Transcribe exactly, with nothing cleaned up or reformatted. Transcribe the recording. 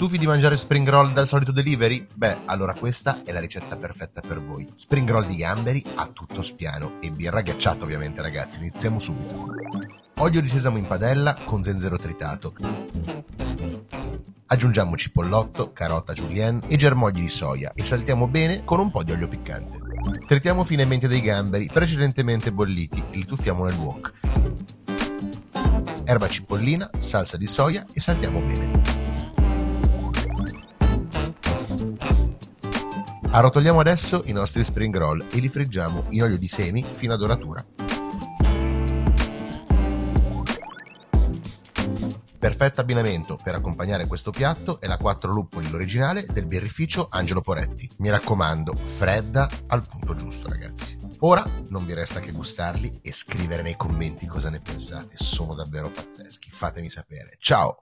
Stufi di mangiare spring roll dal solito delivery? Beh, allora questa è la ricetta perfetta per voi. Spring roll di gamberi a tutto spiano e birra ghiacciata ovviamente, ragazzi. Iniziamo subito. Olio di sesamo in padella con zenzero tritato. Aggiungiamo cipollotto, carota julienne e germogli di soia e saltiamo bene con un po' di olio piccante. Tritiamo finemente dei gamberi precedentemente bolliti e li tuffiamo nel wok. Erba cipollina, salsa di soia e saltiamo bene. Arrotoliamo adesso i nostri spring roll e li friggiamo in olio di semi fino a doratura. Perfetto abbinamento per accompagnare questo piatto è la quattro luppoli, l'originale del birrificio Angelo Poretti. Mi raccomando, fredda al punto giusto, ragazzi. Ora non vi resta che gustarli e scrivere nei commenti cosa ne pensate, sono davvero pazzeschi. Fatemi sapere. Ciao!